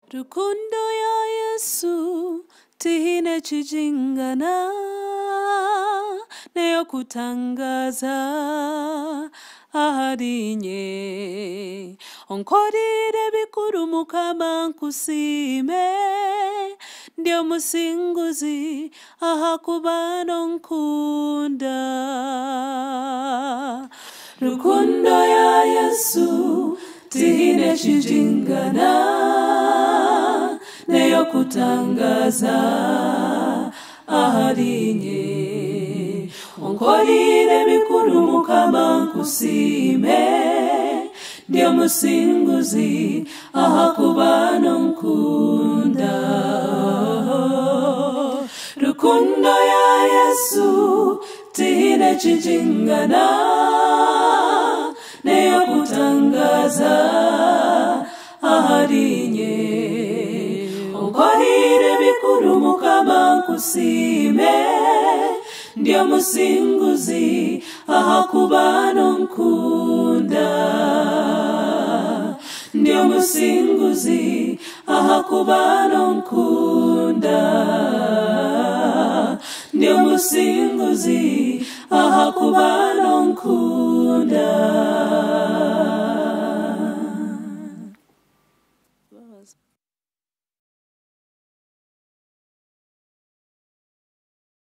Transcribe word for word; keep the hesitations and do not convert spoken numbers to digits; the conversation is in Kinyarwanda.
Rukundo ya Yesu tihine chijingana neyo kutangaza ahadinye onkorire bikuru mukama nkusime ndio musinguzi ahakubano nkunda. Rukundo ya Yesu tihine chijingana neyo kutangaza ahadinye onkorire bikuru mukama nkusime ndio musinguzi ahakubano nkunda. Rukundo ya Yesu tihine chijingana neyo kutangaza ahadinye onkorire bikuru mukama nkusime ndio musinguzi ahakubano nkunda. Ndio musinguzi ahakubano nkunda. Ndio musinguzi ahakubano